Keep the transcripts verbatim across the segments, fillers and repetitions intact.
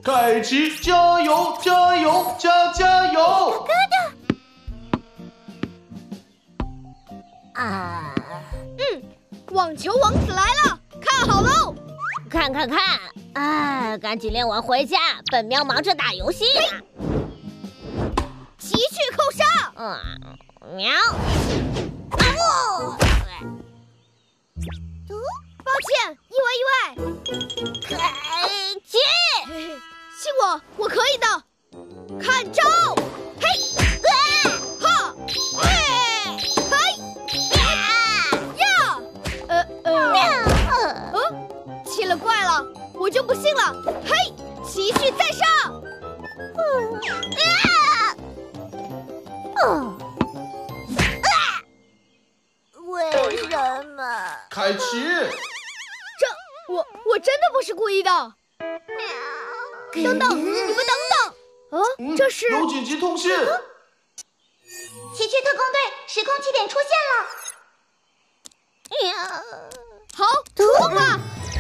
凯奇，加油，加油，加加油！ 啊， 嗯，网球王子来了，看好喽！ 看看看，啊，赶紧练完回家，本喵忙着打游戏呢。 奇趣扣杀！ 嗯，喵。啊不，抱歉，意外意外。 凯奇， 信我，我可以的。看招！嘿，哈，嘿，嘿，呀，呃呃，呃，奇了怪了，我就不信了。嘿，奇趣在上。 嗯。为什么？ 凯奇， 这我我真的不是故意的。等等，你们等等。哦，这是有紧急通信。 奇趣特工队时空起点出现了。 呀， 好，出动吧。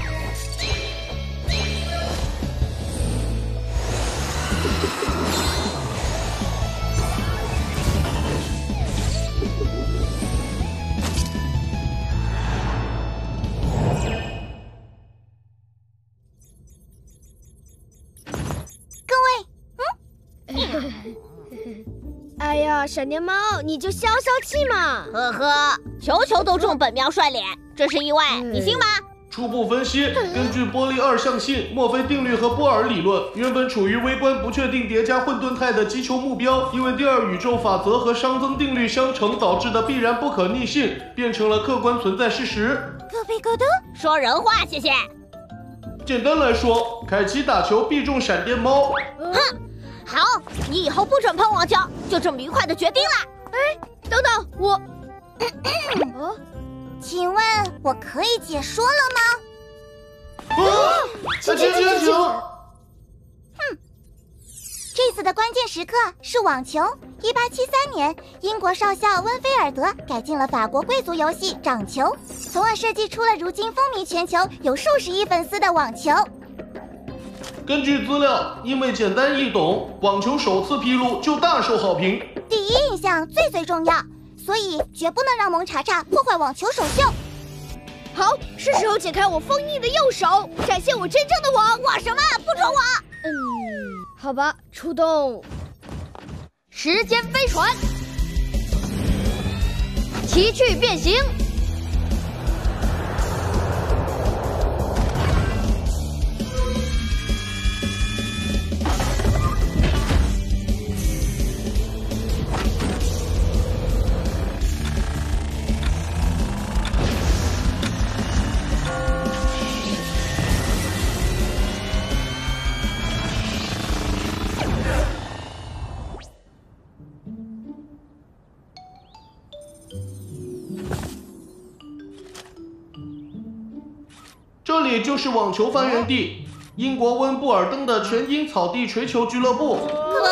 哎呀，闪电猫，你就消消气嘛！ 呵呵，球球都中本喵帅脸，这是意外，你信吗？ 初步分析，根据波粒二象性、墨菲定律和波尔理论，原本处于微观不确定叠加混沌态的击球目标，因为第二宇宙法则和熵增定律相乘导致的必然不可逆性，变成了客观存在事实。 咯比咯噔， 说人话，谢谢。 简单来说，凯奇打球必中闪电猫。 哼，好，你以后不准碰网球，就这么愉快的决定了。 哎，等等，我， 哦，请问我可以解说了吗？ 啊！请请请请！ 哼，这次的关键时刻是网球。一八七三年，英国少校温菲尔德改进了法国贵族游戏掌球，从而设计出了如今风靡全球、有数十亿粉丝的网球。 根据资料，因为简单易懂，网球首次披露就大受好评。 第一印象最最重要，所以绝不能让蒙查查破坏网球首秀。 好，是时候解开我封印的右手，展现我真正的我。 我什么？不准我！ 嗯，好吧，出动。时间飞船，奇趣变形。 这里就是网球发源地，英国温布尔登的全英草地锤球俱乐部。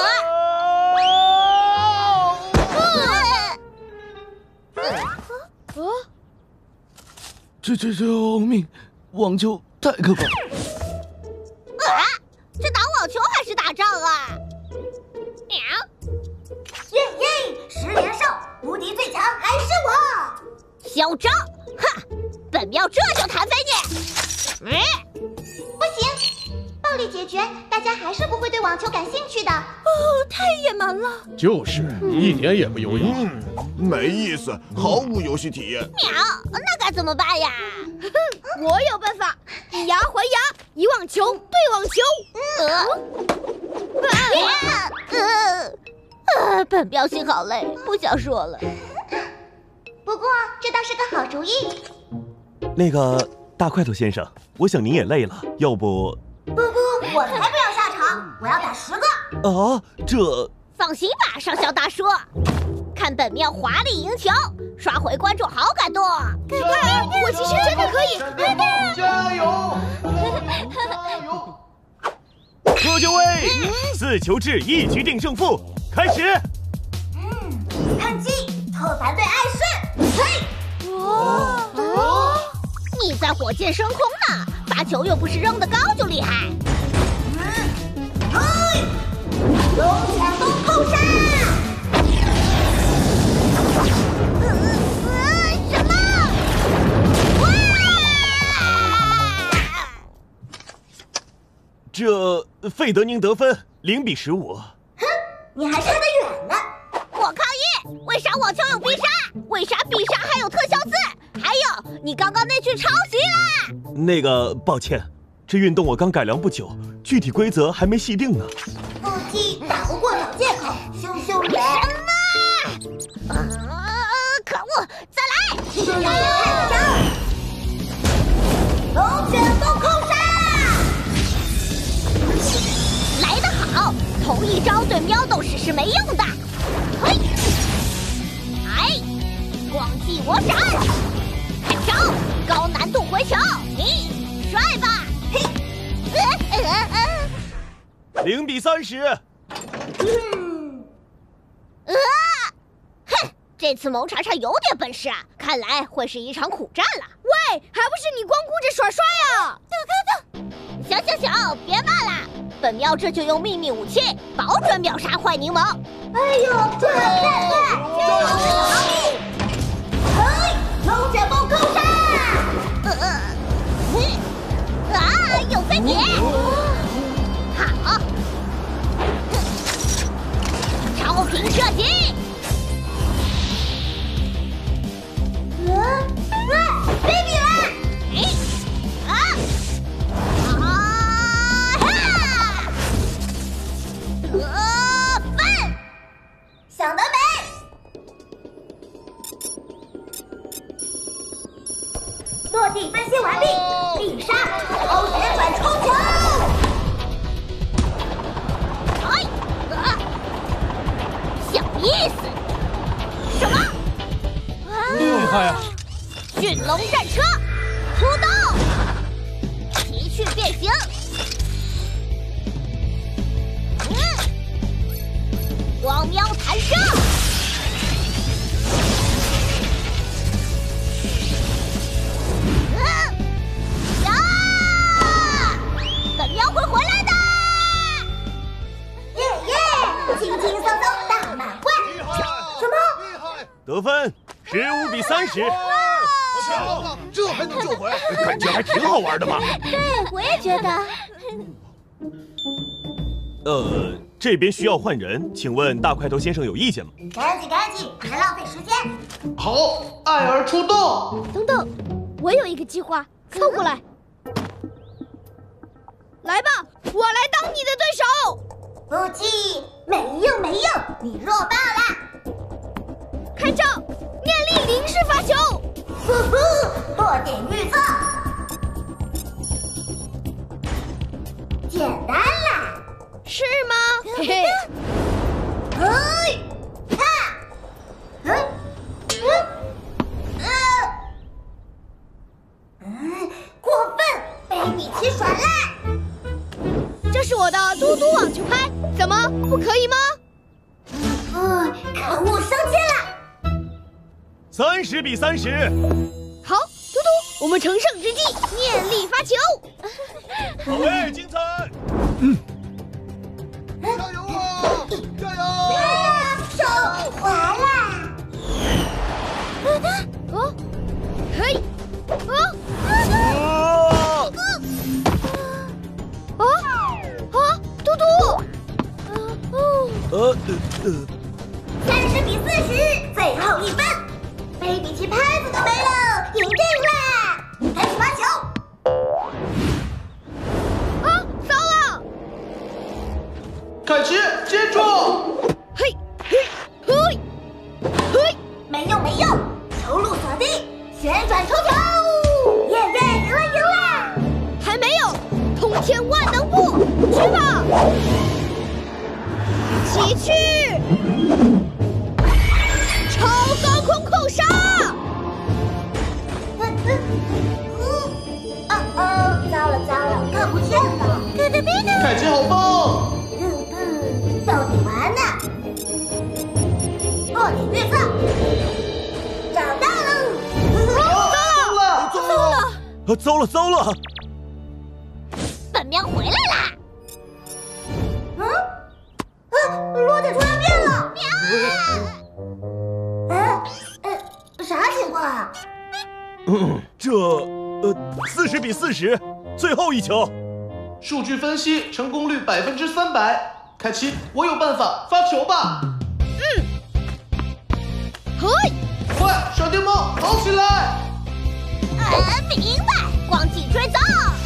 这这救命！网球太可怕！ 啊！这打网球还是打仗啊？喵！ 耶耶！十连胜，无敌最强还是我！ 嚣张！哼！本喵这就弹飞你！嗯， 不行，暴力解决，大家还是不会对网球感兴趣的。 哦，太野蛮了。 就是，一点也不优雅。 嗯，没意思，毫无游戏体验。 喵，那该怎么办呀？ 我有办法，以牙还牙，以网球对网球。 呃，呃，呃，本喵心好累，不想说了。 不过这倒是个好主意。 那个大块头先生，我想您也累了，要不…… 不不，我才不要下场，我要打十个。 啊，这…… 放心吧，上校大叔，看本喵华丽赢球，刷回观众好感度。 哥哥，我其实真的可以。 闪电猫，加油！加油！ 各就位，四球制一局定胜负，开始。 嗯，看击，特凡对艾顺，嘿！ 哇！ 哦，你在火箭升空呢，发球又不是扔得高就厉害。 嗯， 这费德宁得分零比十五。 哼，你还差得远呢。 我抗议！为啥网球有必杀？为啥必杀还有特效字？还有，你刚刚那句抄袭啦！ 那个，抱歉，这运动我刚改良不久，具体规则还没细定呢。 不踢打不过找借口，羞羞人。 什么？啊！可恶！再来！ 加油！看招！龙卷风空杀！ 来得好！同一招对喵斗士是没用的。嘿！哎！光技我闪！看招！高难度回球，你帅吧！嘿！呃呃呃！ 零比三十。 嗯。啊！哼！这次萌茶茶有点本事啊，看来会是一场苦战了。 喂，还不是你光顾着耍帅啊！ 走走走！行行行，别骂了。本喵这就用秘密武器，保准秒杀坏柠檬。 哎呦，这很快快！这就是逃命！嘿，龙卷风空杀！ 呃，嗯，啊，有飞碟！好，超频射击！ 嗯，啊 ，baby 来！ 哎，啊，啊哈！得分！ 想得美！落地分析完毕，必杀超旋转冲球！ 哎，啊，小意思。什么？ 厉害啊！ 驯龙战车，出动！奇趣变形。嗯，光喵弹射。嗯，呀！本喵会回来的。 耶耶，轻轻松松大满贯！什么？ 得分十五比三十。 强，这还能救回？ 感觉还挺好玩的嘛。 对，我也觉得。 呃，这边需要换人，请问大块头先生有意见吗？ 赶紧赶紧，别浪费时间！ 好，艾尔出动。 等等，我有一个计划，凑过来。来吧，我来当你的对手。 不气，没用没用，你弱爆了！ 开招，念力零式发球。 呼呼，落点预测，简单啦， 是吗？嘿嘿。 嘿，哈，嗯，嗯，呃，嗯，过分，被米奇耍赖。 这是我的嘟嘟网球拍，怎么不可以吗？ 嗯，可恶，生气了。 三十比三十。 好，嘟嘟，我们乘胜追击，念力发球。 好嘞，精彩！ 加油啊！加油！ 手完了。 哦，嘿，哦， 啊！ 哦，啊，嘟嘟，哦， 呃呃三十比四十，最后一分，贝比奇拍子都没了，赢定了！开始发球。 啊，糟了！ 凯奇，接住！ 嘿，嘿，嘿，嘿， 没用没用，球路锁定，旋转冲球，耶耶，赢了赢了！ 还没有，通天万能步，去吧！奇趣，超高空扣杀！ 嗯嗯嗯，哦哦，糟了糟了，看不见了。咯噔哔噔， 凯奇好棒！ 嗯嗯，到底完呢？落点预测，找到了！ 糟了！ 糟了！啊，糟了糟了！ 本喵回来啦！ 嗯，啊，落点突然变了。哎，呃，啥情况啊？ 嗯，这呃四十比四十，最后一球。 数据分析成功率百分之三百。凯奇，我有办法，发球吧！ 嗯，嘿， 快，闪电猫，跑起来！ 呃，明白，光季追踪。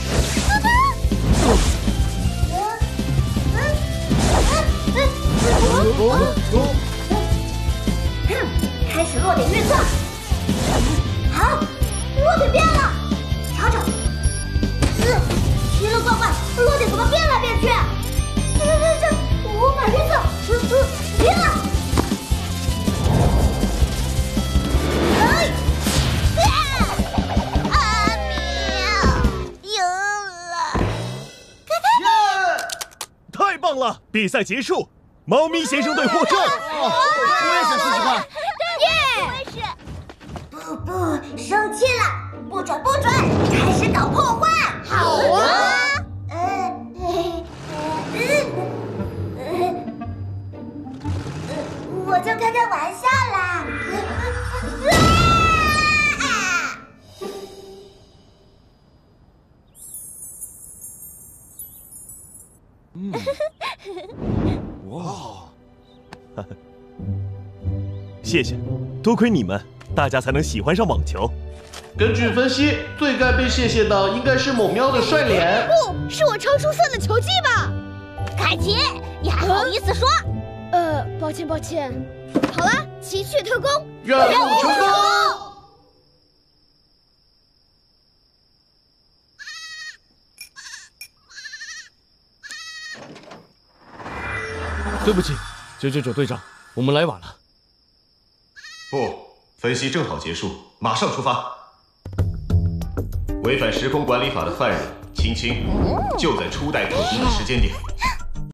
哼，开始落点运算。好，落点变了，瞧瞧。嗯，奇了怪怪，落点怎么变来变去？这这这这，无法预测。嗯嗯，变了。哎！ 阿明赢了！ 耶！ 太棒了！比赛结束，猫咪先生队获胜。 我也想试试看。 耶！ 不不，生气了，不准不准，开始搞破坏。好啊。呃呃呃呃，我就开开玩笑啦。 嗯，哇，谢谢，多亏你们，大家才能喜欢上网球。 根据分析，最该被谢谢的应该是某喵的帅脸。 不是我超出色的球技吧？ 凯奇，你还好意思说？ 呃，抱歉抱歉。好了，奇趣特工， 任务成功！ 对不起，九九九队长，我们来晚了。 不，分析正好结束，马上出发。违反时空管理法的犯人青青，就在初代特工的时间点。